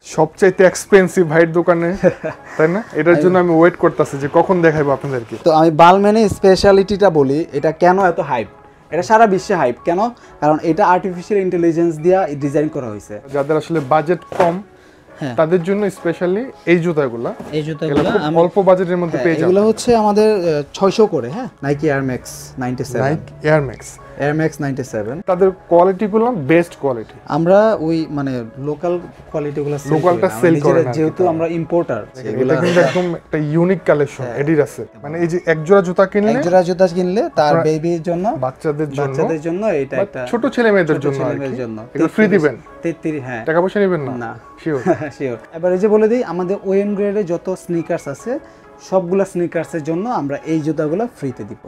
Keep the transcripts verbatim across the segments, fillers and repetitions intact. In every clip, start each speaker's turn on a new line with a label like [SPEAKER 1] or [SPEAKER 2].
[SPEAKER 1] সবচাইতে এক্সপেন্সিভ ভাইয়ের দোকানে, তাই না? এটার জন্য আমি ওয়েট করতেছি যে কখন দেখাবো আপনাদেরকে।
[SPEAKER 2] তো আমি বালম্যানের স্পেশালিটিটা বলি, এটা কেন এত হাইপ, এটা সারা বিশ্বে হাইপ কেন, কারণ এটা আর্টিফিশিয়াল ইন্টেলিজেন্স দিয়ে ডিজাইন করা হয়েছে।
[SPEAKER 1] যাদের আসলে বাজেট কম তাদের জন্য স্পেশালি এই জুতাগুলো,
[SPEAKER 2] এই জুতাগুলো
[SPEAKER 1] অল্প বাজেটের মধ্যে পেয়ে যাবেন।
[SPEAKER 2] এগুলো হচ্ছে আমাদের ছয়শো করে, হ্যাঁ, Nike air max ninety seven,
[SPEAKER 1] Nike air max
[SPEAKER 2] air max ninety seven.
[SPEAKER 1] তাদের কোয়ালিটিগুলো বেস্ট কোয়ালিটি।
[SPEAKER 2] আমরা ওই মানে লোকাল কোয়ালিটিগুলো
[SPEAKER 1] লোকালটা সেল করে না,
[SPEAKER 2] যেহেতু আমরা ইম্পোর্টার।
[SPEAKER 1] এগুলো কিন্তু একদম একটা ইউনিক কালেকশন এডিডাসের। মানে এই যে এক জোড়া জুতা কিনলে, এক জোড়া
[SPEAKER 2] জুতা কিনলে তার বেবির জন্য,
[SPEAKER 1] বাচ্চাদের জন্য,
[SPEAKER 2] বাচ্চাদের জন্য এটা একটা
[SPEAKER 1] ছোট ছেলে মেয়েদের জন্য,
[SPEAKER 2] ছেলেমেয়েদের জন্য
[SPEAKER 1] এটা ফ্রি দিবেন।
[SPEAKER 2] তেত্রিশ, হ্যাঁ,
[SPEAKER 1] টাকা পয়সা নেবেন না?
[SPEAKER 2] না,
[SPEAKER 1] শিওর
[SPEAKER 2] শিওর। এবার এই যে বলে দিই, আমাদের ওএম গ্রেডে যত স্নিকার্স আছে সবগুলা স্নিকার্সের জন্য আমরা এই জুতাগুলো ফ্রিতে দিব।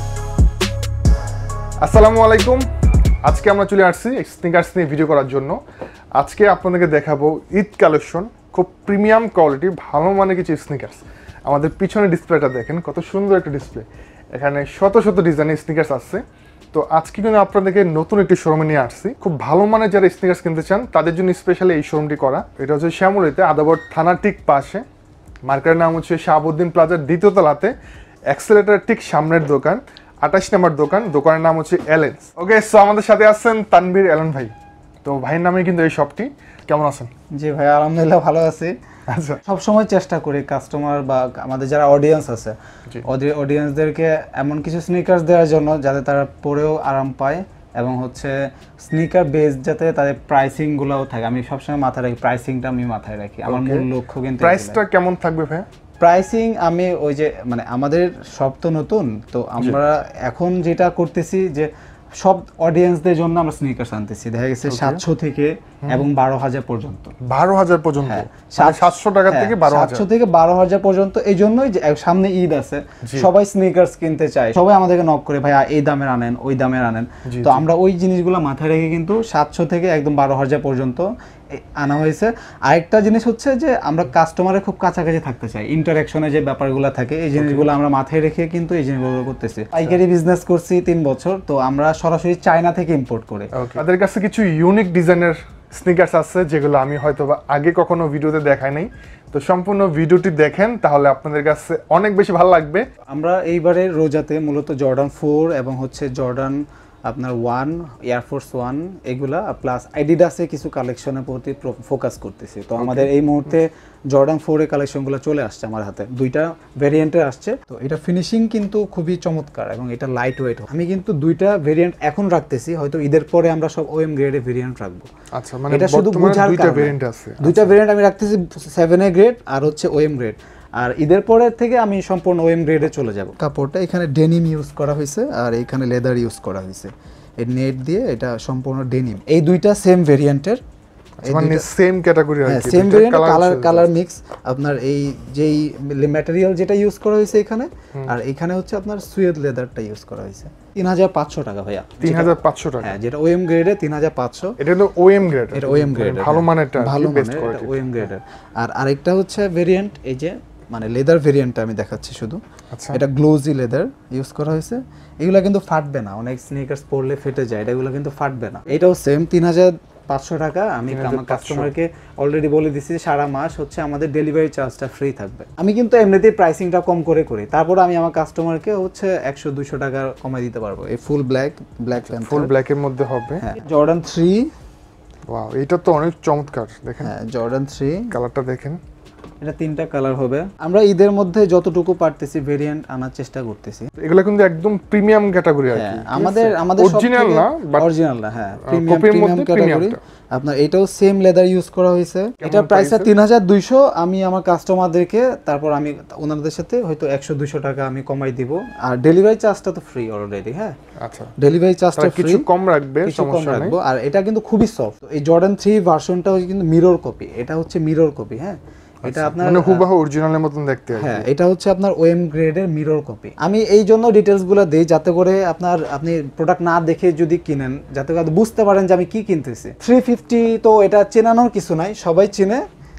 [SPEAKER 1] আসসালামু আলাইকুম। আজকে আমরা চলে আসছি স্নিকার্স নিয়ে ভিডিও করার জন্য। আজকে আপনাদেরকে দেখাবো ঈদ কালেকশন, খুব প্রিমিয়াম কোয়ালিটি, ভালো মানের কিছু স্নিকার্স। আমাদের পিছনে ডিসপ্লেটা দেখেন, কত সুন্দর একটা ডিসপ্লে। এখানে শত শত ডিজাইনের স্নিকার্স আছে। তো আজকে কিন্তু আপনাদেরকে নতুন একটি শোরুমে নিয়ে আসছি। খুব ভালো মানের যারা স্নিকার্স কিনতে চান তাদের জন্য স্পেশালি এই শোরুমটি করা। এটা হচ্ছে শ্যামলীতে, আদাবর থানার ঠিক পাশে। মার্কেটের নাম হচ্ছে শাহাবুদ্দিন প্লাজার দ্বিতীয় তলাতে, অ্যাক্সেলেটার ঠিক সামনের দোকান, আঠাশ নম্বর দোকান। দোকানের নাম হচ্ছে এলেন্স। ওকে, সো আমাদের সাথে আছেন তানভীর এলন ভাই। তো ভাইয়ের নামে কিন্তু এই শপটি। কেমন আছেন?
[SPEAKER 2] জি ভাই, আলহামদুলিল্লাহ ভালো আছি।
[SPEAKER 1] আচ্ছা,
[SPEAKER 2] সব সময় চেষ্টা করি কাস্টমার বা আমাদের যারা অডিয়েন্স আছে, অডিয়েন্সদেরকে এমন কিছু স্নিকার্স দেওয়ার জন্য যাতে তারা পরেও আরাম পায় এবং হচ্ছে স্নিকার বেস যাতে তাদের প্রাইসিং গুলোও থাকে। আমি সবসময় মাথায় রাখি, প্রাইসিংটা আমি মাথায় রাখি। আমার মূল লক্ষ্য কিন্তু
[SPEAKER 1] প্রাইসটা কেমন থাকবে ভাই?
[SPEAKER 2] প্রাইসিং আমি ওই যে মানে আমাদের সব তো নতুন, তো আমরা এখন যেটা করতেছি যে সব অডিয়েন্সদের জন্য আমরা স্নিকার্স আনতেছি। দেখা গেছে সাতশো থেকে এবং বারো হাজার পর্যন্ত।
[SPEAKER 1] বারো হাজার পর্যন্ত? সাতশো টাকা থেকে বারো হাজার
[SPEAKER 2] সাতশো থেকে বারো হাজার পর্যন্ত। এই জন্যই যে সামনে ঈদ আছে, সবাই স্নিকার্স কিনতে চায়, সবাই আমাদেরকে নক করে, ভাই এই দামের আনেন, ওই দামের আনেন। তো আমরা ওই জিনিসগুলো মাথায় রেখে কিন্তু সাতশো থেকে একদম বারো হাজার পর্যন্ত আনা হয়েছে। আরেকটা জিনিস হচ্ছে যে আমরা কাস্টমারের খুব কাছাকাছি থাকতে চাই, ইন্টারাকশনে যে ব্যাপারগুলো থাকে এই জিনিসগুলো আমরা মাথায় রেখে কিন্তু এই জিনিসগুলো করতেছি। পাইকারি বিজনেস করছি তিন বছর, তো আমরা সরাসরি চায়না থেকে ইম্পোর্ট করি।
[SPEAKER 1] তাদের কাছে কিছু ইউনিক ডিজাইনের স্নিকার্স আছে যেগুলো আমি হয়তো আগে কখনো ভিডিওতে দেখাই নাই। তো সম্পূর্ণ ভিডিওটি দেখেন, তাহলে আপনাদের কাছে অনেক বেশি ভালো লাগবে।
[SPEAKER 2] আমরা এইবারে রোজাতে মূলত জর্ডান ফোর এবং হচ্ছে জর্ডান আপনার ওয়ান, এয়ারফোর্স ওয়ান, এগুলা প্লাস অ্যাডিডাসে কিছু কালেকশনের প্রতি ফোকাস করতেছি। তো আমাদের এই মুহূর্তে জর্ডান ফোর এর কালেকশনগুলো চলে আসছে আমার হাতে, দুইটা ভেরিয়েন্টে আসছে। তো এটা ফিনিশিং কিন্তু খুবই চমৎকার এবং এটা লাইট ওয়েট। আমি কিন্তু দুইটা ভেরিয়েন্ট এখন রাখতেছি, হয়তো ঈদের পরে আমরা সব ওএম গ্রেডে ভেরিয়েন্ট রাখবো।
[SPEAKER 1] আচ্ছা, মানে এটা শুধু বুঝার দুইটা ভেরিয়েন্ট আছে।
[SPEAKER 2] দুইটা ভেরিয়েন্ট আমি রাখতেছি, সেভেন এ গ্রেড আর হচ্ছে ওএম গ্রেড। আর ঈদের পরের থেকে আমি সম্পূর্ণ ওএম গ্রেডে চলে যাব। কাপড়টা এখানে ডেনিম ইউজ করা হয়েছে আর এখানে লেদার ইউজ করা হয়েছে, এই নেট দিয়ে, এটা সম্পূর্ণ ডেনিম। এই দুইটা সেম ভেরিয়েন্টের,
[SPEAKER 1] মানে সেম ক্যাটাগরি আর কি,
[SPEAKER 2] same variant, colour colour mix. আপনার এই যেই ম্যাটেরিয়াল যেটা ইউজ করা হয়েছে এখানে, আর এখানে হচ্ছে আপনার সুয়েড লেদারটা ইউজ করা হয়েছে। তিন হাজার পাঁচশো টাকা ভাইয়া।
[SPEAKER 1] তিন হাজার পাঁচশো টাকা?
[SPEAKER 2] হ্যাঁ, যেটা ওএম গ্রেডে তিন হাজার পাঁচশো।
[SPEAKER 1] এটা তো ওএম গ্রেড,
[SPEAKER 2] এটা ওএম গ্রেড,
[SPEAKER 1] ভালো মানেরটা,
[SPEAKER 2] ভালো মানের, এটা ওএম গ্রেডের। আর আরেকটা হচ্ছে ভেরিয়েন্ট, এই যে মানে লেদার ভেরিয়েন্টটা আমি দেখাচ্ছি শুধু। এটা গ্লোজি লেদার ইউজ করা হয়েছে। এগুলো কিন্তু ফাটবে না, অনেক স্নিকার্স পরলে ফেটে যায়, এগুলো কিন্তু ফাটবে না। এটাও সেম তিন হাজার পাঁচশো টাকা। আমি আমার কাস্টমারকে অলরেডি বলে দিচ্ছি সারা মাস হচ্ছে আমাদের ডেলিভারি চার্জটা ফ্রি থাকবে। আমি কিন্তু এমনিতেই প্রাইসিংটা কম করে করি, তারপর আমি আমার কাস্টমারকে হচ্ছে একশো দুইশো টাকা কমাই দিতে পারবো। এই full black, black pant,
[SPEAKER 1] full black এর মধ্যে হবে।
[SPEAKER 2] হ্যাঁ, জর্ডান থ্রি।
[SPEAKER 1] ওয়াও, এটা তো অনেক চমৎকার। দেখেন,
[SPEAKER 2] হ্যাঁ, জর্ডান থ্রি,
[SPEAKER 1] কালারটা দেখেন।
[SPEAKER 2] এটা তিনটা কালার হবে। আমরা ঈদের মধ্যে যতটুকু পারতেছি ভেরিয়েন্ট আনার চেষ্টা করতেছি।
[SPEAKER 1] এগুলো কিন্তু একদম প্রিমিয়াম ক্যাটাগরি আর কি।
[SPEAKER 2] আমাদের আমাদের
[SPEAKER 1] অরিজিনাল না, বাট
[SPEAKER 2] অরিজিনাল না, হ্যাঁ, প্রিমিয়াম প্রিমিয়াম ক্যাটাগরি। আপনার এটাও সেম লেদার ইউজ করা হয়েছে। এটা প্রাইসটা তিন হাজার দুইশো। আমি আমার কাস্টমারদেরকে তারপর আমি ওনাদের সাথে হয়তো একশো দুইশো টাকা আমি কমাই দিব। আর ডেলিভারি চার্জটা তো ফ্রি অলরেডি। হ্যাঁ, আচ্ছা, ডেলিভারি চার্জটা ফ্রি,
[SPEAKER 1] কিছু কম রাখবে, সমস্যা নেই।
[SPEAKER 2] আর এটা কিন্তু খুবই সফট। এই জর্ডান থ্রি ভার্সনটা হচ্ছে কিন্তু মিরর কপি, এটা হচ্ছে মিরর কপি। হ্যাঁ, এটা আপনার
[SPEAKER 1] মানে হুবহু অরিজিনালের মতন দেখতে হয়।
[SPEAKER 2] হ্যাঁ, এটা হচ্ছে আপনার ওএম গ্রেডের মিরর কপি। আমি এই জন্য ডিটেইলসগুলো দেই যাতে করে আপনার আপনি প্রোডাক্ট না দেখে যদি কিনেন, যাতে করে বুঝতে পারেন যে আমি কি কিনতেছি। থ্রি ফিফটি তো এটা চেনানোর কিছু নাই, সবাই চিনে।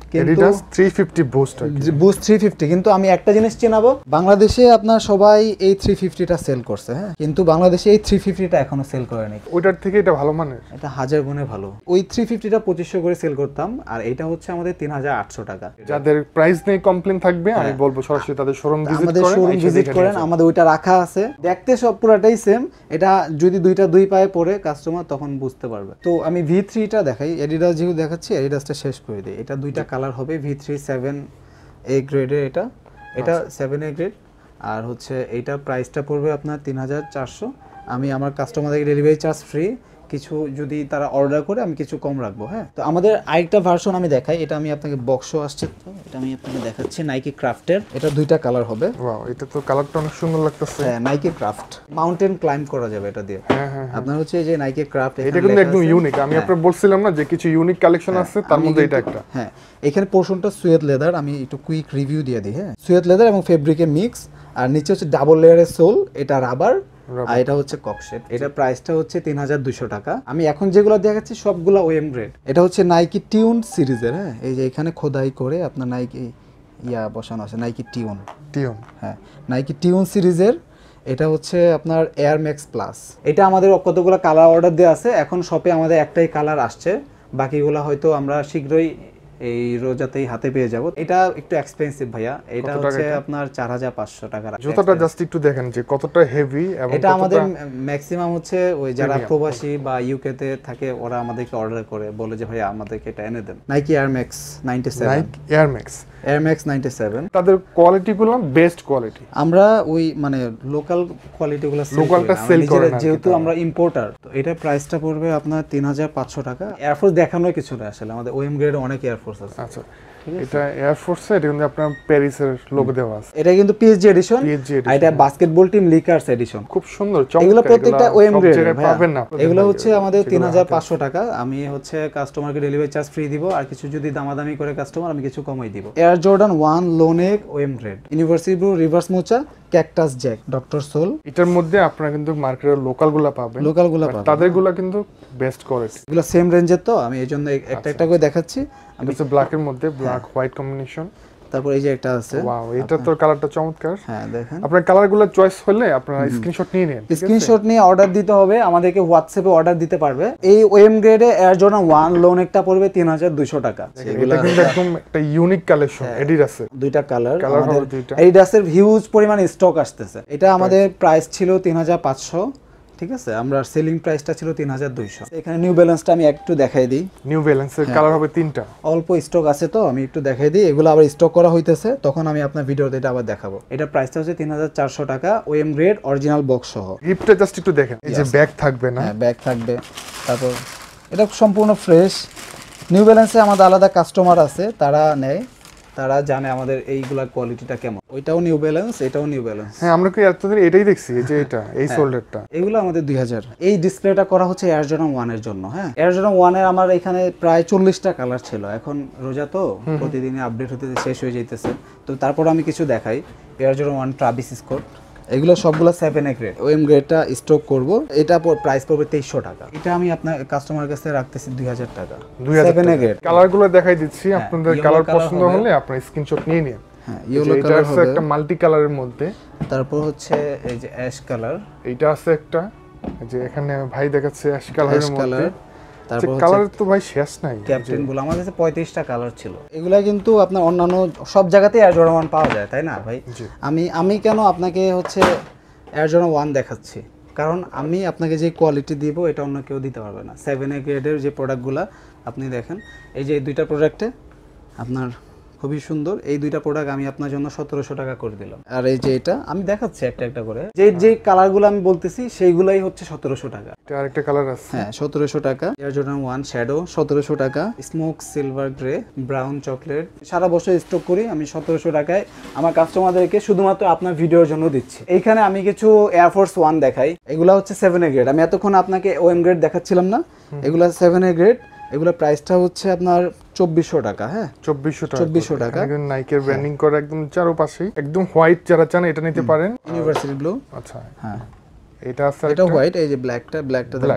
[SPEAKER 1] Adidas three fifty boost
[SPEAKER 2] boost three fifty, কিন্তু আমি একটা জিনিস চেনাবো, বাংলাদেশে আপনার সবাই এই থ্রি ফিফটিটা সেল করছে, হ্যাঁ, কিন্তু বাংলাদেশে এই থ্রি ফিফটিটা এখনো সেল করেনি।
[SPEAKER 1] ওইটার থেকে এটা ভালো মানের,
[SPEAKER 2] এটা হাজার গুণে ভালো। ওই থ্রি ফিফটিটা পঁচিশশো করে সেল করতাম, আর এটা হচ্ছে আমাদের তিন হাজার আটশো টাকা।
[SPEAKER 1] যাদের প্রাইস নেই কমপ্লেন থাকবে, আমি বলবো সরাসরি তাদের শোরুম ভিজিট করেন,
[SPEAKER 2] আমাদের শোরুম ভিজিট করেন, আমাদের ওইটা রাখা আছে, দেখতে সব পুরাটাই সেম। এটা যদি দুইটা দুই পায়ে পরে কাস্টমার তখন বুঝতে পারবে। তো আমি ভি থ্রিটা দেখাই, এডিডাস যেহেতু দেখাচ্ছি, এডিডাসটা শেষ করে দিই। এটা দুইটা কালার হবে, ভি থ্রি সেভেন এ গ্রেডের, এটা এটা সেভেন এ গ্রেড, আর হচ্ছে এইটা প্রাইসটা পড়বে আপনার তিন হাজার চারশো। আমি আমার কাস্টমারদের ডেলিভারি চার্জ ফ্রি, কিছু যদি তারা অর্ডার করে আমি কিছু কম রাখবো। হ্যাঁ, তো আমাদের আরেকটা ভার্সন আমি দেখাই, এটা আমি আপনাকে বক্সও আসছে, তো এটা আমি আপনাকে দেখাচ্ছি, নাইকি ক্রাফটের। এটা দুইটা কালার হবে।
[SPEAKER 1] ওয়াও, এটা তো কালারটা অনেক সুন্দর লাগতেছে।
[SPEAKER 2] হ্যাঁ, নাইকি ক্রাফট, মাউন্টেন ক্লাইম্ব করা যাবে এটা দিয়ে।
[SPEAKER 1] হ্যাঁ হ্যাঁ,
[SPEAKER 2] আপনার হচ্ছে এই যে নাইকি ক্রাফট,
[SPEAKER 1] এটা কিন্তু একদম ইউনিক। আমি আপনাদের বলছিলাম না যে কিছু ইউনিক কালেকশন আছে, তার মধ্যে এটা একটা।
[SPEAKER 2] হ্যাঁ, এখানে পোর্শনটা সুয়েদ লেদার, আমি একটু কুইক রিভিউ দিয়ে দিই। হ্যাঁ, সুয়েদ লেদার এবং ফেব্রিকের মিক্স, আর নিচে হচ্ছে ডাবল লেয়ারের সোল, এটা রাবার, আর এটা হচ্ছে ককশেপ। এটা প্রাইসটা হচ্ছে তিন হাজার দুইশো টাকা। আমি এখন যেগুলো দেখাচ্ছি সবগুলো ওএম গ্রেড। এটা হচ্ছে নাইকি টিউন সিরিজের। হ্যাঁ, এই যে এখানে খোদাই করে আপনার নাইকি ইয়া বসানো আছে, নাইকি টিউন
[SPEAKER 1] টিউন
[SPEAKER 2] হ্যাঁ, নাইকি টিউন সিরিজের। এটা হচ্ছে আপনার এয়ার ম্যাক্স প্লাস। এটা আমাদের কতগুলো কালার অর্ডার দেওয়া আছে, এখন শপে আমাদের একটাই কালার আসছে, বাকিগুলো হয়তো আমরা শীঘ্রই এই রোজাতেই হাতে পেয়ে যাব। এটা একটু এক্সপেন্সিভ ভাইয়া, এটা হচ্ছে আপনার চার হাজার পাঁচশো টাকা।
[SPEAKER 1] জুতাটা জাস্ট একটু দেখেন যে কতটা হেভি, এবং
[SPEAKER 2] এটা আমাদের ম্যাক্সিমাম হচ্ছে ওই যারা প্রবাসী বা ইউকে তে থাকে, ওরা আমাদেরকে অর্ডার করে, বলে যে ভাই আমাদেরকে এটা এনে দেন। Nike air max ninety seven,
[SPEAKER 1] Nike air max
[SPEAKER 2] air max ninety seven,
[SPEAKER 1] তাদের কোয়ালিটিগুলো বেস্ট কোয়ালিটি।
[SPEAKER 2] আমরা ওই মানে লোকাল কোয়ালিটিগুলো
[SPEAKER 1] লোকালটা সেল করে না,
[SPEAKER 2] যেহেতু আমরা ইম্পোর্টার। তো এটা প্রাইসটা পড়বে আপনার তিন হাজার পাঁচশো টাকা। এয়ারফোর্স দেখানোর কিছু না, আসলে আমাদের ওএম গ্রেডে অনেক এয়ারফোর্স আছে।
[SPEAKER 1] আচ্ছা, এটা এয়ার ফোর্স, এটা কিন্তু আপনার প্যারিসের লোগো দেওয়া আছে।
[SPEAKER 2] এটা কিন্তু পিএসজি এডিশন, এটা বাস্কেটবল টিম লিকার্স এডিশন,
[SPEAKER 1] খুব সুন্দর।
[SPEAKER 2] এগুলো প্রত্যেকটা ওএম গ্রেড
[SPEAKER 1] পাবেন না,
[SPEAKER 2] এগুলো হচ্ছে আমাদের তিন হাজার পাঁচশো টাকা। আমি হচ্ছে কাস্টমারকে ডেলিভারি চার্জ ফ্রি দিব, আর কিছু যদি দামাদামি করে কাস্টমার আমি কিছু কমাই দিব। এয়ার জর্ডান ওয়ান লোনেক OEM grade, university blue reverse mocha, cactus jack, doctor sole.
[SPEAKER 1] এটার মধ্যে আপনারা কিন্তু মার্কেটের লোকালগুলো পাবেন,
[SPEAKER 2] লোকালগুলো পাবেন,
[SPEAKER 1] তাদেরগুলো কিন্তু বেস্ট কোয়ালিটি।
[SPEAKER 2] এগুলো সেম রেঞ্জের, তো আমি এইজন্য একটা একটা করে দেখাচ্ছি।
[SPEAKER 1] আমি হচ্ছে ব্ল্যাকের মধ্যে ব্ল্যাক হোয়াইট কম্বিনেশন।
[SPEAKER 2] তারপর এই যে একটা আছে,
[SPEAKER 1] ওয়াও, এটা তো কালারটা চমৎকার।
[SPEAKER 2] হ্যাঁ দেখেন,
[SPEAKER 1] আপনার কালারগুলো চয়েস হলে আপনারা স্ক্রিনশট নিয়ে নেন,
[SPEAKER 2] স্ক্রিনশট নিয়ে অর্ডার দিতে হবে, আমাদেরকে হোয়াটসঅ্যাপে অর্ডার দিতে পারবে। এই ওএম গ্রেডে এয়ার জর্ডান ওয়ান লোন একটা পড়বে তিন হাজার দুইশো টাকা।
[SPEAKER 1] এটা কিন্তু একদম একটা ইউনিক কালেকশন এডিডাসের।
[SPEAKER 2] দুইটা কালার,
[SPEAKER 1] কালার হবে দুইটা।
[SPEAKER 2] এডিডাসের হিউজ পরিমাণ স্টক আসতেছে। এটা আমাদের প্রাইস ছিল তিন হাজার পাঁচশো, ঠিক আছে, আমরা সেলিং প্রাইসটা ছিল তিন হাজার দুইশো। এখানে নিউ ব্যালেন্সটা আমি একটু দেখাই দিই।
[SPEAKER 1] নিউ ব্যালেন্সের কালার হবে তিনটা,
[SPEAKER 2] অল্প স্টক আছে, তো আমি একটু দেখাই দিই। এগুলো আবার স্টক করা হইতেছে, তখন আমি আপনার ভিডিওতে এটা আবার দেখাবো। এটা প্রাইসটা হচ্ছে তিন হাজার চারশো টাকা, ওএম গ্রেড, অরিজিনাল বক্স সহ।
[SPEAKER 1] গিফটটা জাস্ট একটু দেখেন, এই যে ব্যাগ থাকবে না?
[SPEAKER 2] হ্যাঁ, ব্যাগ থাকবে। তারপর এটা সম্পূর্ণ ফ্রেশ। নিউ ব্যালেন্সে আমাদের আলাদা কাস্টমার আছে, তারা নেয়, তারা জানে আমাদের এইগুলা কোয়ালিটিটা কেমন। ওইটাও নিউ ব্যালেন্স, এটাও নিউ ব্যালেন্স।
[SPEAKER 1] হ্যাঁ, আমরা কি এতদিন এটাই দেখছি, এই যে এটা এই সোল্ডারটা,
[SPEAKER 2] এগুলো আমাদের দুই হাজার। এই ডিসপ্লেটা করা হচ্ছে এয়ার জর্ডান ওয়ান এর জন্য। হ্যাঁ, এয়ার জর্ডান ওয়ান এর আমার এখানে প্রায় চল্লিশটা কালার ছিল। এখন রোজা তো প্রতিদিনই আপডেট হতে শেষ হয়ে যাইতেছে, তো তারপর আমি কিছু দেখাই। Air Jordan one Travis Scott, এগুলো সবগুলো সেভেন এ গ্রেড। ওএম গ্রেডটা স্টক করব, এটা প্রাইস পড়বে তেইশশো টাকা। এটা আমি আপনার কাস্টমার কাছে রাখতেছি দুই হাজার টাকা, সেভেন এ গ্রেড।
[SPEAKER 1] কালারগুলো দেখাই দিচ্ছি, আপনাদের কালার পছন্দ হলে আপনারা স্ক্রিনশট নিয়ে নিন।
[SPEAKER 2] হ্যাঁ, ইয়েলো কালার হবে,
[SPEAKER 1] একটা মাল্টি কালারের মধ্যে।
[SPEAKER 2] তারপর হচ্ছে এই যে অ্যাশ কালার,
[SPEAKER 1] এইটা আছে একটা, যে এখানে ভাই দেখাচ্ছে অ্যাশ কালারের মধ্যে।
[SPEAKER 2] তারপর
[SPEAKER 1] কালার তো ভাই শেষ নাই,
[SPEAKER 2] ক্যাপ্টেন গুলো আমাদের কাছে পঁয়ত্রিশটা কালার ছিল। এগুলা কিন্তু আপনার অন্যান্য সব জায়গাতেই এয়ার জর্ডান ওয়ান পাওয়া যায়, তাই না ভাই? আমি আমি কেন আপনাকে হচ্ছে এয়ার জর্ডান ওয়ান দেখাচ্ছি, কারণ আমি আপনাকে যে কোয়ালিটি দিব এটা অন্য কেউ দিতে পারবে না। সেভেন এ গ্রেডের যে প্রোডাক্টগুলো আপনি দেখেন, এই যে দুইটা প্রোডাক্টে আপনার খুবই সুন্দর। এই দুইটা প্রোডাক্ট আমি আপনার জন্য সতেরোশো টাকা করে দিলাম। আর এই যে এটা আমি দেখাচ্ছি একটা একটা করে, যে যে কালারগুলো আমি বলতেছি সেইগুলাই হচ্ছে সতেরোশো টাকা।
[SPEAKER 1] এটা আরেকটা কালার আছে,
[SPEAKER 2] হ্যাঁ, সতেরোশো টাকা। এয়ার জর্ডান ওয়ান শ্যাডো সতেরোশো টাকা, smoke silver grey, brown chocolate. সারা বছর স্টক করি আমি সতেরোশো টাকায় আমার কাস্টমারদেরকে, শুধুমাত্র আপনার ভিডিওর জন্য দিচ্ছি। এইখানে আমি কিছু এয়ারফোর্স ওয়ান দেখাই, এগুলা হচ্ছে সেভেন এ গ্রেড। আমি এতক্ষণ আপনাকে ওএম গ্রেড দেখাচ্ছিলাম না, এগুলা সেভেন এ গ্রেড। এগুলো প্রাইসটা হচ্ছে আপনার চব্বিশশো টাকা। হ্যাঁ,
[SPEAKER 1] চব্বিশশো টাকা,
[SPEAKER 2] চব্বিশশো টাকা।
[SPEAKER 1] নাইকের ব্র্যান্ডিং করা একদম চারপাশেই, একদম হোয়াইট যারা চান এটা নিতে পারেন।
[SPEAKER 2] University blue.
[SPEAKER 1] আচ্ছা,
[SPEAKER 2] হ্যাঁ,
[SPEAKER 1] এটা আছে,
[SPEAKER 2] এটা হোয়াইট। এই যে ব্ল্যাকটা, ব্ল্যাকটা
[SPEAKER 1] ব্ল্যাক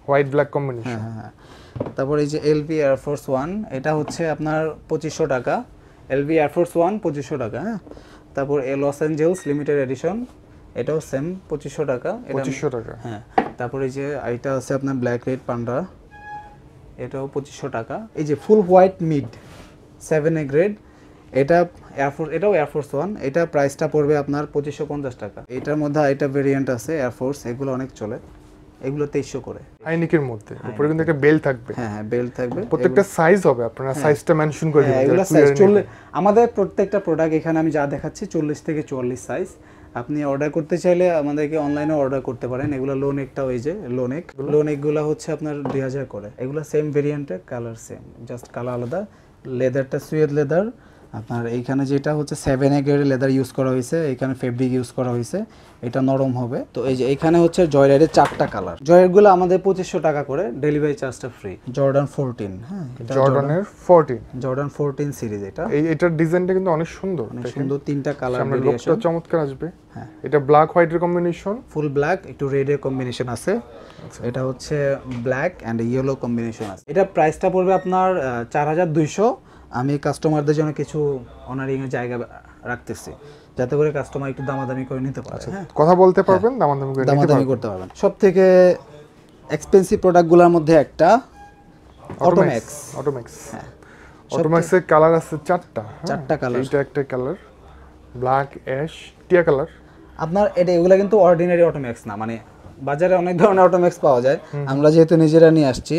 [SPEAKER 1] হোয়াইট ব্ল্যাক কম্বিনেশন।
[SPEAKER 2] হ্যাঁ হ্যাঁ। তারপর এই যে এলভি এয়ারফোর্স ওয়ান, এটা হচ্ছে আপনার পঁচিশশো টাকা। এলভি এয়ারফোর্স ওয়ান পঁচিশশো টাকা। হ্যাঁ, তারপর এ লস অ্যাঞ্জেলস লিমিটেড এডিশন, এটাও সেম পঁচিশশো টাকা।
[SPEAKER 1] পঁচিশশো টাকা।
[SPEAKER 2] হ্যাঁ, তারপর এই যে এটা আছে আপনার ব্ল্যাক রেড পান্ডা, এটাও পঁচিশশো টাকা। এই যে full white mid seven A grade, এটা এয়ারফোর্স, এটাও এয়ারফোর্স ওয়ান, এটা প্রাইসটা পড়বে আপনার পঁচিশশো পঞ্চাশ টাকা। এটার মধ্যে এটা ভেরিয়েন্ট আছে এয়ারফোর্স, এগুলো অনেক চলে, এগুলো তেইশশো করে।
[SPEAKER 1] হাইনিকের মধ্যে উপরে কিন্তু একটা বেল থাকবে।
[SPEAKER 2] হ্যাঁ হ্যাঁ, বেল থাকবে,
[SPEAKER 1] প্রত্যেকটা সাইজ হবে, আপনারা সাইজটা মেনশন করে দিবেন।
[SPEAKER 2] এগুলো সাইজ চল্লিশ, আমাদের প্রত্যেকটা প্রোডাক্ট এখানে আমি যা দেখাচ্ছি চল্লিশ থেকে চুয়াল্লিশ সাইজ। আপনি অর্ডার করতে চাইলে আমাদেরকে অনলাইনে অর্ডার করতে পারেন। এগুলো লোন একটা, ওই যে লোন এক, লোন একগুলো হচ্ছে আপনার দুই হাজার করে। এগুলো সেম ভেরিয়েন্টের, কালার সেম, জাস্ট কালার আলাদা। লেদারটা সুয়েড লেদার, আপনার এইখানে যেটা হচ্ছে সেভেন এ গ্রেডের লেদার ইউজ করা হয়েছে, এখানে ফেব্রিক ইউজ করা হয়েছে, এটা নরম হবে। তো এই যে এখানে হচ্ছে জয়রাইডের চারটা কালার, জয়রাইডগুলো আমাদের পঁচিশশো টাকা করে, ডেলিভারি চার্জটা ফ্রি। জর্ডান ফোরটিন, হ্যাঁ
[SPEAKER 1] জর্ডানের ফোরটিন,
[SPEAKER 2] জর্ডান ফোরটিন সিরিজ। এটা
[SPEAKER 1] এই এটার ডিজাইনটা কিন্তু অনেক সুন্দর,
[SPEAKER 2] অনেক সুন্দর, তিনটা কালার
[SPEAKER 1] সামনে লুকটা চমৎকার আসবে।
[SPEAKER 2] হ্যাঁ,
[SPEAKER 1] এটা ব্ল্যাক হোয়াইটের কম্বিনেশন,
[SPEAKER 2] ফুল ব্ল্যাক, একটু রেডের কম্বিনেশন আছে। এটা হচ্ছে ব্ল্যাক অ্যান্ড ইয়েলো কম্বিনেশন আছে। এটা প্রাইসটা পড়বে আপনার চার হাজার দুইশো। আমি কাস্টমারদের জন্য কিছু অনারিং এর জায়গা রাখতেছি, যাতে করে কাস্টমার একটু দামাদামি করে নিতে পারে। হ্যাঁ,
[SPEAKER 1] কথা বলতে পারবেন, দামাদামি করে নিতে
[SPEAKER 2] দামাদামি করতে পারবেন। সবথেকে এক্সপেন্সিভ প্রোডাক্টগুলোর মধ্যে একটা অটোম্যাক্স।
[SPEAKER 1] অটোম্যাক্স, হ্যাঁ, অটোম্যাক্সের কালার আছে চারটা,
[SPEAKER 2] চারটা কালার।
[SPEAKER 1] এইটা একটা কালার, ব্ল্যাক, অ্যাশ, টিয়া কালার।
[SPEAKER 2] আপনার এটা এগুলা কিন্তু অর্ডিনারি অটোম্যাক্স না, মানে বাজারে অনেক ধরনের অটোম্যাক্স পাওয়া যায়, আমরা যেহেতু নিজেরা নিয়ে আসছি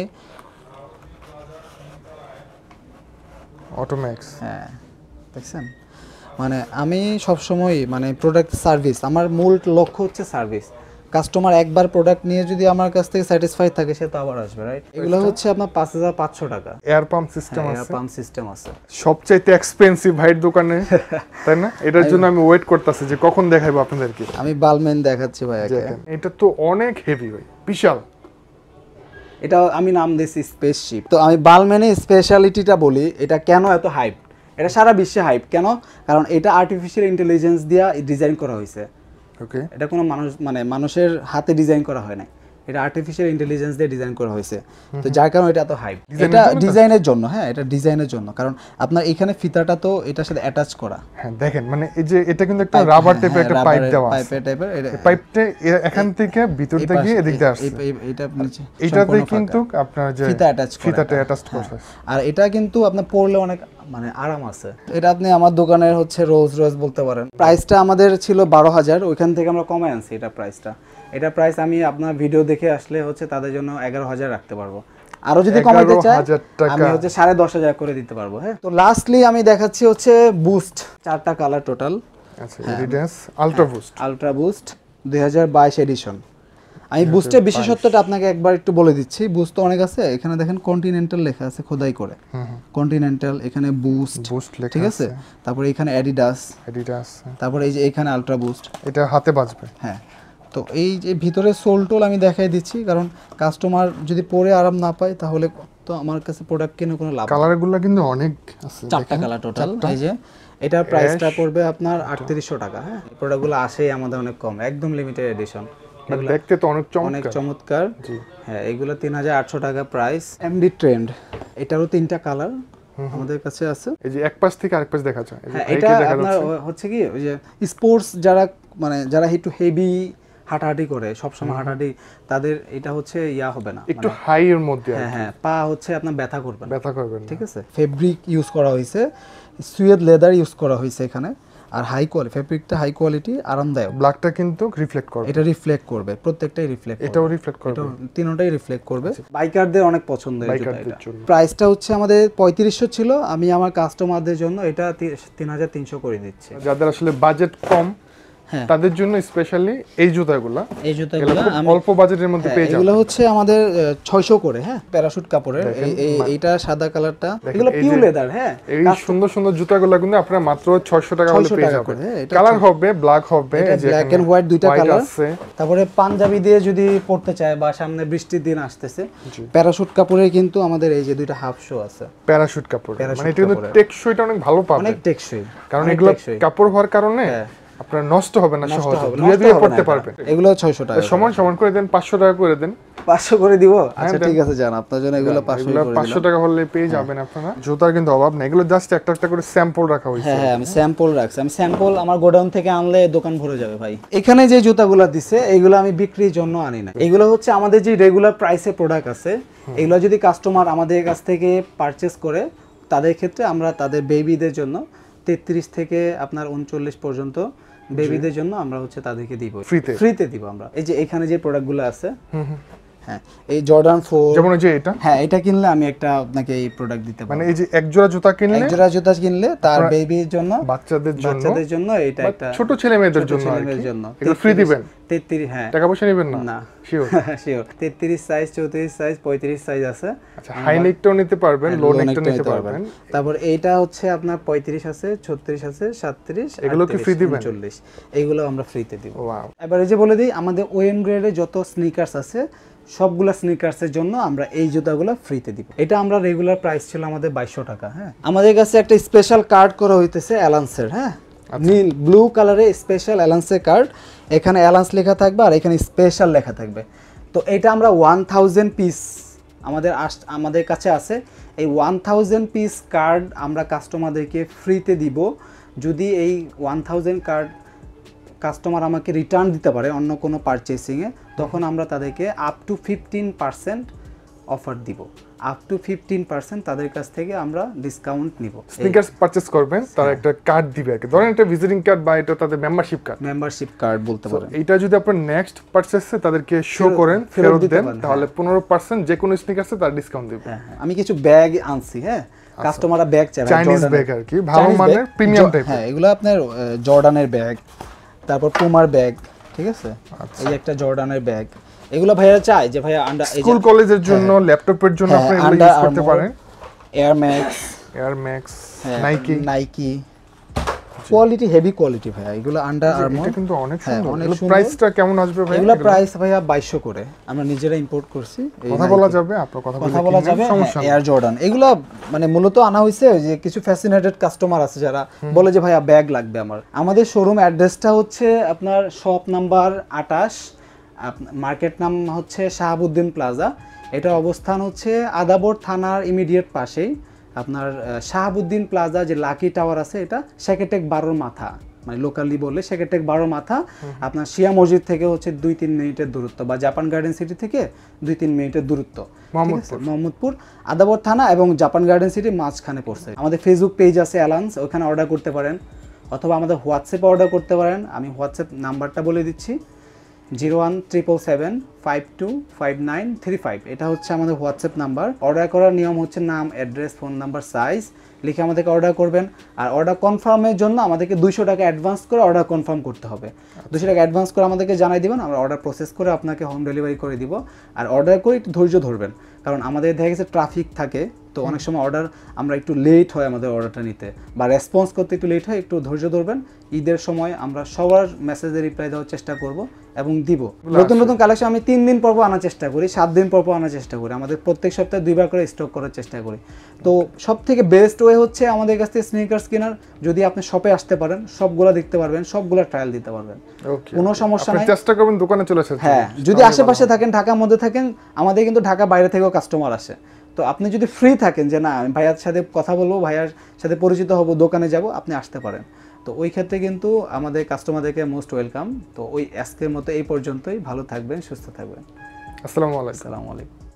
[SPEAKER 1] অটোম্যাক্স।
[SPEAKER 2] হ্যাঁ, দেখছেন, মানে আমি সবসময় মানে প্রোডাক্ট সার্ভিস, আমার মূল লক্ষ্য হচ্ছে সার্ভিস। কাস্টমার একবার প্রোডাক্ট নিয়ে যদি আমার কাছ থেকে স্যাটিসফাই থাকে, সে তো আবার আসবে, রাইট? এগুলো হচ্ছে আপনার পাঁচ হাজার পাঁচশো টাকা।
[SPEAKER 1] এয়ার পাম্প সিস্টেম আছে,
[SPEAKER 2] এয়ার পাম্প সিস্টেম আছে,
[SPEAKER 1] সবচাইতে এক্সপেন্সিভ ভাইট দোকানে, তাই না? এটার জন্য আমি ওয়েট করতেছি যে কখন দেখাবো আপনাদেরকে।
[SPEAKER 2] আমি বালমেন দেখাচ্ছি ভাই।
[SPEAKER 1] এটা তো অনেক হেভি ভাই, বিশাল।
[SPEAKER 2] এটা আমি নাম দিয়েছি স্পেসশিপ। তো আমি বালমেনের স্পেশালিটিটা বলি, এটা কেন এত হাইপ, এটা সারা বিশ্বে হাইপ কেন? কারণ এটা আর্টিফিশিয়াল ইন্টেলিজেন্স দিয়ে ডিজাইন করা হয়েছে।
[SPEAKER 1] ওকে,
[SPEAKER 2] এটা কোনো মানুষ মানে মানুষের হাতে ডিজাইন করা হয় না, এটা আর্টিফিশিয়াল ইন্টেলিজেন্স দিয়ে ডিজাইন করা হয়েছে। তো যার কারণে এটা এত হাইপ। এটা ডিজাইনের জন্য, হ্যাঁ, এটা ডিজাইনের জন্য, কারণ আপনার এখানে ফিতাটা তো এটার সাথে অ্যাটাচ করা।
[SPEAKER 1] হ্যাঁ, দেখেন, মানে এই যে এটা কিন্তু একটা রাবার টাইপের একটা পাইপ দেওয়া আছে,
[SPEAKER 2] পাইপ টাইপের।
[SPEAKER 1] এই পাইপটা এখান থেকে ভিতর থেকে এদিক দিয়ে আসছে,
[SPEAKER 2] এটা নিচে
[SPEAKER 1] এটাতে কিন্তু আপনার যে
[SPEAKER 2] ফিতা অ্যাটাচ করা,
[SPEAKER 1] ফিতাটা অ্যাটাচ করা।
[SPEAKER 2] আর এটা কিন্তু আপনি পরলে অনেক মানে আরাম আছে। এটা আপনি আমার দোকানের হচ্ছে রোজ রোজ বলতে পারেন। প্রাইসটা আমাদের ছিল বারো হাজার, ওইখান থেকে আমরা কমায় আনছি এটা প্রাইসটা। এটা প্রাইস আমি আপনার ভিডিও দেখে আসলে হচ্ছে তাদের জন্য এগারো হাজার রাখতে পারবো। আরো যদি কমাইতে চাই আমি হচ্ছে সাড়ে দশ হাজার করে দিতে পারবো। হ্যাঁ, তো লাস্টলি আমি দেখাচ্ছি হচ্ছে বুস্ট, চারটা কালার টোটাল।
[SPEAKER 1] আচ্ছা, Adidas ultra boost,
[SPEAKER 2] ultra boost দুই হাজার বাইশ এডিশন। আমি বুস্টের বিশেষত্বটা আপনাকে একবার একটু বলে দিচ্ছি। বুস্ট তো অনেক আছে, এখানে দেখেন কন্টিনেন্টাল লেখা আছে খোদাই করে, কন্টিনেন্টাল, এখানে বুস্ট, ঠিক আছে। তারপরে এখানে অ্যাডিডাস, অ্যাডিডাস, তারপরে এই যে এখানে আলট্রা বুস্ট,
[SPEAKER 1] এটা হাতে বাজবে।
[SPEAKER 2] হ্যাঁ, তো এই যে ভিতরে সোল টোল আমি দেখাই দিচ্ছি, কারণ কাস্টমার যদি পরে আরাম না পায় তাহলে তো আমার কাছে প্রোডাক্ট কিনে কোনো লাভ।
[SPEAKER 1] কালারগুলো কিন্তু অনেক আছে,
[SPEAKER 2] চারটা কালার টোটাল। এই যে এটার প্রাইসটা পড়বে আপনার আটত্রিশশো টাকা। হ্যাঁ, প্রোডাক্টগুলো আসেই আমাদের অনেক কম, একদম লিমিটেড এডিশন,
[SPEAKER 1] দেখতে তো অনেক চমৎকার,
[SPEAKER 2] অনেক চমৎকার। হ্যাঁ, এগুলো তিন হাজার আটশো টাকা প্রাইস। এমডি ট্রেন্ড, এটারও তিনটা কালার আমাদের কাছে আছে। এই
[SPEAKER 1] যে এক পাশ থেকে আরেক পাশ দেখা যায়।
[SPEAKER 2] হ্যাঁ, এটা আপনার হচ্ছে কি ওই যে স্পোর্টস যারা মানে যারা একটু হেভি হাঁটাহাঁটি করে, সবসময় হাঁটাহাঁটি, তাদের এটা হচ্ছে ইয়া হবে না,
[SPEAKER 1] একটু হাই এর মধ্যে।
[SPEAKER 2] হ্যাঁ হ্যাঁ, পা হচ্ছে আপনার ব্যথা করবে না,
[SPEAKER 1] ব্যথা করবে না,
[SPEAKER 2] ঠিক আছে। ফেব্রিক ইউজ করা হয়েছে, সুয়েড লেদার ইউজ করা হয়েছে এখানে, আর হাই কোয়ালিটি ফেব্রিকটা, হাই কোয়ালিটি, আরামদায়ক।
[SPEAKER 1] ব্ল্যাকটা কিন্তু রিফ্লেক্ট করবে,
[SPEAKER 2] এটা রিফ্লেক্ট করবে, প্রত্যেকটাই রিফ্লেক্ট,
[SPEAKER 1] এটাও রিফ্লেক্ট করবে,
[SPEAKER 2] এটা তিনটাই রিফ্লেক্ট করবে। বাইকারদের অনেক পছন্দ এই
[SPEAKER 1] বাইকারদের জন্য।
[SPEAKER 2] প্রাইসটা হচ্ছে আমাদের পঁয়ত্রিশশো ছিল, আমি আমার কাস্টমারদের জন্য এটা তিন হাজার তিনশো করে দিচ্ছি।
[SPEAKER 1] যাদের আসলে বাজেট কম, হ্যাঁ, তাদের জন্য স্পেশালি এই জুতাগুলো, এই জুতাগুলো অল্প বাজেটের মধ্যে পেয়ে যাবেন।
[SPEAKER 2] এগুলো হচ্ছে আমাদের ছয়শো করে। হ্যাঁ, প্যারাশুট কাপড়ের, এই এইটা সাদা কালারটা, এগুলো পিওর লেদার। হ্যাঁ, এই
[SPEAKER 1] সুন্দর সুন্দর জুতাগুলো কিন্তু আপনারা মাত্র ছয়শো টাকা হলে পেয়ে যাবেন। কালার হবে ব্ল্যাক হবে,
[SPEAKER 2] ব্ল্যাক এন্ড হোয়াইট দুইটা কালার আছে। তারপরে পাঞ্জাবি দিয়ে যদি পড়তে চায় বা সামনে বৃষ্টির দিন আসতেছে, প্যারাশুট কাপড়ের কিন্তু আমাদের এই যে দুইটা হাফ শো আছে
[SPEAKER 1] প্যারাশুট কাপড়, মানে এটা কিন্তু টেকসইটা অনেক ভালো পাবেন,
[SPEAKER 2] অনেক টেকসই,
[SPEAKER 1] কারণ এগুলো কাপড় হওয়ার কারণে আপনার নষ্ট হবে না, সহজে ধুয়ে ধুয়ে পড়তে পারবেন।
[SPEAKER 2] এগুলো ছয়শো টাকা।
[SPEAKER 1] সমান সমান করে দেন, পাঁচশো টাকা করে দেন,
[SPEAKER 2] পাঁচশো করে দিব আচ্ছা ঠিক আছে জান আপনার জন্য এগুলো পাঁচশো করে দিলাম
[SPEAKER 1] পাঁচশো টাকা হলে পেয়ে যাবেন আপনারা জুতার কিন্তু অভাব নেই এগুলো জাস্ট একটা একটা করে স্যাম্পল রাখা হয়েছে
[SPEAKER 2] হ্যাঁ হ্যাঁ আমি স্যাম্পল রাখছি আমি স্যাম্পল আমার গোডাউন থেকে আনলে দোকান ভরে যাবে ভাই এখানে যে জুতাগুলো দিছে এইগুলো আমি বিক্রির জন্য আনি না এগুলো হচ্ছে আমাদের যে রেগুলার প্রাইসে প্রোডাক্ট আছে এগুলো যদি কাস্টমার আমাদের কাছ থেকে পারচেজ করে তাদের ক্ষেত্রে আমরা তাদের বেবিদের জন্য তেত্রিশ থেকে আপনার উনচল্লিশ পর্যন্ত বেবিদের জন্য আমরা হচ্ছে তাদেরকে দিব
[SPEAKER 1] ফ্রিতে
[SPEAKER 2] ফ্রিতে দিব আমরা এই যে এখানে যে প্রোডাক্টগুলো আছে হ্যাঁ এই জর্ডান ফোর
[SPEAKER 1] যেমন এই যে এটা
[SPEAKER 2] হ্যাঁ এটা কিনলে আমি একটা আপনাকে এই প্রোডাক্ট দিতে পারবো
[SPEAKER 1] মানে এই যে এক জোড়া জুতা কিনলে
[SPEAKER 2] এক জোড়া জুতা কিনলে তার বেবির জন্য
[SPEAKER 1] বাচ্চাদের জন্য
[SPEAKER 2] বাচ্চাদের জন্য এটা একটা
[SPEAKER 1] ছোট ছেলে মেয়েদের জন্য আর কি এটা ফ্রি দিবেন
[SPEAKER 2] তেত্রিশ হ্যাঁ
[SPEAKER 1] টাকা পয়সা নেবেন না
[SPEAKER 2] না
[SPEAKER 1] শিওর
[SPEAKER 2] শিওর তেত্রিশ সাইজ চৌত্রিশ সাইজ পঁয়ত্রিশ সাইজ আছে
[SPEAKER 1] আচ্ছা হাই নেকটাও নিতে পারবেন লো নেকটাও নিতে পারবেন
[SPEAKER 2] তারপর এইটা হচ্ছে আপনার পঁয়ত্রিশ আছে ছত্রিশ আছে সাতত্রিশ
[SPEAKER 1] এগুলো কি ফ্রি দিবেন
[SPEAKER 2] চল্লিশ এইগুলো আমরা ফ্রিতে দিব
[SPEAKER 1] ওয়াও
[SPEAKER 2] এবার এই যে বলে দিই আমাদের ওএম গ্রেডে যত স্নিকার্স আছে সবগুলা স্নিকার্সের জন্য আমরা এই জুতাগুলো ফ্রিতে দিব এটা আমরা রেগুলার প্রাইস ছিল আমাদের বাইশশো টাকা হ্যাঁ আমাদের কাছে একটা স্পেশাল কার্ড করা হইতেছে অ্যালান্সের হ্যাঁ নীল ব্লু কালারে স্পেশাল অ্যালান্সের কার্ড এখানে অ্যালান্স লেখা থাকবে আর এখানে স্পেশাল লেখা থাকবে তো এটা আমরা ওয়ান থাউজেন্ড পিস আমাদের আমাদের কাছে আছে এই ওয়ান থাউজেন্ড পিস কার্ড আমরা কাস্টমারদেরকে ফ্রিতে দিব যদি এই ওয়ান থাউজেন্ড কার্ড কাস্টমার আমাকে রিটার্ন দিতে পারে অন্য কোনো পারচেসিংয়ে তখন আমরা তাদেরকে up to fifteen percent offer দিব আপ টু ফিফটিন পার্সেন্ট তাদের কাছ থেকে আমরা ডিসকাউন্ট নিব
[SPEAKER 1] স্নিকার্স পারচেজ করবেন তারা একটা কার্ড দিবে আর কি ধরেন একটা ভিজিটিং কার্ড বা এটা তাদের মেম্বারশিপ কার্ড
[SPEAKER 2] মেম্বারশিপ কার্ড বলতে পারেন
[SPEAKER 1] এটা যদি আপনি নেক্সট পারচেসে তাদেরকে শো করেন ফেরত দেন তাহলে পনেরো পার্সেন্ট যে কোনো স্নিকার্সে তার ডিসকাউন্ট দিবে
[SPEAKER 2] আমি কিছু ব্যাগ আনছি হ্যাঁ কাস্টমাররা ব্যাগ চায়
[SPEAKER 1] চাইনিজ ব্যাগ আর কি ভালো মানের প্রিমিয়াম টাইপ
[SPEAKER 2] হ্যাঁ এগুলো আপনার জর্ডানের ব্যাগ তারপর পুমার ব্যাগ ঠিক আছে এই একটা জর্ডানের ব্যাগ এগুলো ভাইয়া চাই যে ভাইয়া আন্ডার
[SPEAKER 1] স্কুল কলেজের জন্য ল্যাপটপের জন্য আপনি এগুলো ইউজ করতে পারেন
[SPEAKER 2] air max
[SPEAKER 1] air max Nike
[SPEAKER 2] Nike quality heavy quality ভাইয়া এগুলো আন্ডার আর্মর
[SPEAKER 1] এটা কিন্তু অনেক সুন্দর এগুলো প্রাইসটা কেমন আসবে ভাই
[SPEAKER 2] এগুলো প্রাইস ভাইয়া বাইশশো করে আমরা নিজেরা ইম্পোর্ট করছি
[SPEAKER 1] কথা বলা যাবে আপনার কথা
[SPEAKER 2] কথা বলা যাবে এয়ার জর্ডান এগুলো মানে মূলত আনা হইছে যে কিছু ফ্যাসিনেটেড কাস্টমার আছে যারা বলে যে ভাইয়া ব্যাগ লাগবে আমার আমাদের শোরুম অ্যাড্রেসটা হচ্ছে আপনার শপ নাম্বার আটাশ মার্কেট নাম হচ্ছে শাহাবুদ্দিন প্লাজা এটা অবস্থান হচ্ছে আদাবর থানার ইমিডিয়েট পাশেই আপনার শাহাবুদ্দিন প্লাজা যে লাকি টাওয়ার আছে এটা সেকেটেক বারোর মাথা মানে লোকালি বললে সেকেটেক বারো মাথা আপনার শিয়া মসজিদ থেকে হচ্ছে দুই তিন মিনিটের দূরত্ব বা জাপান গার্ডেন সিটি থেকে দুই তিন মিনিটের দূরত্ব মোহাম্মদপুর আদাবর থানা এবং জাপান গার্ডেন সিটি মাঝখানে পড়ছে আমাদের ফেসবুক পেজ আছে অ্যালান্স ওখানে অর্ডার করতে পারেন অথবা আমাদের হোয়াটসঅ্যাপে অর্ডার করতে পারেন আমি হোয়াটসঅ্যাপ নাম্বারটা বলে দিচ্ছি zero one triple seven five two five nine three five এটা হচ্ছে আমাদের হোয়াটসঅ্যাপ নাম্বার অর্ডার করার নিয়ম হচ্ছে নাম অ্যাড্রেস ফোন নাম্বার সাইজ লিখে আমাদেরকে অর্ডার করবেন আর অর্ডার কনফার্মের জন্য আমাদেরকে দুইশো টাকা অ্যাডভান্স করে অর্ডার কনফার্ম করতে হবে দুশো টাকা অ্যাডভান্স করে আমাদেরকে জানাই দিবেন আমরা অর্ডার প্রসেস করে আপনাকে হোম ডেলিভারি করে দিব আর অর্ডার করে একটু ধৈর্য ধরবেন কারণ আমাদের দেখা গেছে ট্রাফিক থাকে তো অনেক সময় অর্ডার আমরা একটু লেট হয় আমাদের অর্ডারটা নিতে বা রেসপন্স করতে একটু লেট হয় একটু ধৈর্য ধরবেন ঈদের সময় আমরা সবার মেসেজে রিপ্লাই দেওয়ার চেষ্টা করব এবং দিব নতুন নতুন কালেকশন আমি তিন দিন পর পর আনার চেষ্টা করি সাত দিন পর পর আনার চেষ্টা করি আমাদের প্রত্যেক সপ্তাহে দুইবার করে স্টক করার চেষ্টা করি তো সব থেকে বেস্ট ওয়ে হচ্ছে আমাদের কাছ থেকে স্নিকার্স কেনার যদি আপনি শপে আসতে পারেন সবগুলা দেখতে পারবেন সবগুলা ট্রায়াল দিতে পারবেন কোনো সমস্যা নাই
[SPEAKER 1] চেষ্টা করবেন দোকানে চলে আসতে
[SPEAKER 2] হ্যাঁ যদি আশেপাশে থাকেন ঢাকার মধ্যে থাকেন আমাদের কিন্তু ঢাকা বাইরে থেকেও কাস্টমার আসে তো আপনি যদি ফ্রি থাকেন যে না আমি ভাইয়ার সাথে কথা বলবো ভাইয়ার সাথে পরিচিত হব দোকানে যাব আপনি আসতে পারেন তো ওই ক্ষেত্রে কিন্তু আমাদের কাস্টমারদেরকে মোস্ট ওয়েলকাম তো ওই আজকের মতো এই পর্যন্তই ভালো থাকবেন সুস্থ থাকবেন
[SPEAKER 1] আসসালামু আলাইকুম
[SPEAKER 2] আসসালামু আলাইকুম